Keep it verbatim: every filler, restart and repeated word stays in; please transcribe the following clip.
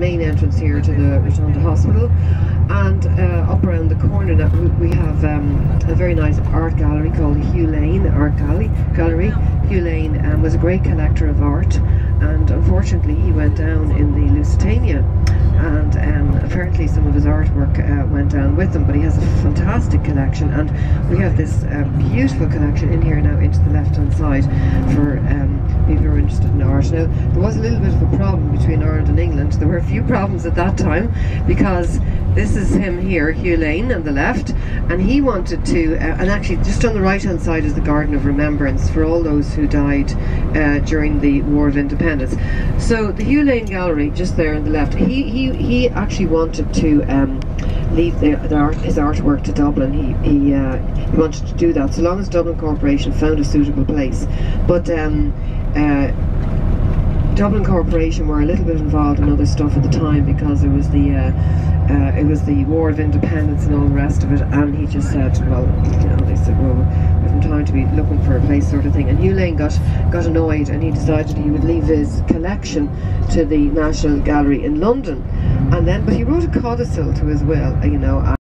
main entrance here to the Rotunda Hospital. And uh, up around the corner now we have um, a very nice art gallery called Hugh Lane Art Gallery. Gallery. Hugh Lane um, was a great collector of art, and unfortunately he went down in the Lusitania, and um, apparently some of his artwork uh, went down with him, but he has a fantastic collection, and we have this uh, beautiful collection in here now into the left hand side for um, people who are interested in art. Now there was a little bit of a problem between Ireland and England. There were a few problems at that time, because this is him here, Hugh Lane, on the left, and he wanted to, uh, and actually just on the right hand side is the Garden of Remembrance for all those who died uh, during the War of Independence. So the Hugh Lane Gallery, just there on the left, he he, he actually wanted to um, leave the, the art, his artwork to Dublin. He, he, uh, he wanted to do that so long as Dublin Corporation found a suitable place. But um, uh, Dublin Corporation were a little bit involved in other stuff at the time, because it was the uh, uh, it was the War of Independence and all the rest of it, and he just said, well, you know, they said, well, we have time to be looking for a place, sort of thing. And Hugh Lane got got annoyed, and he decided he would leave his collection to the National Gallery in London. And then, but he wrote a codicil to his will, you know.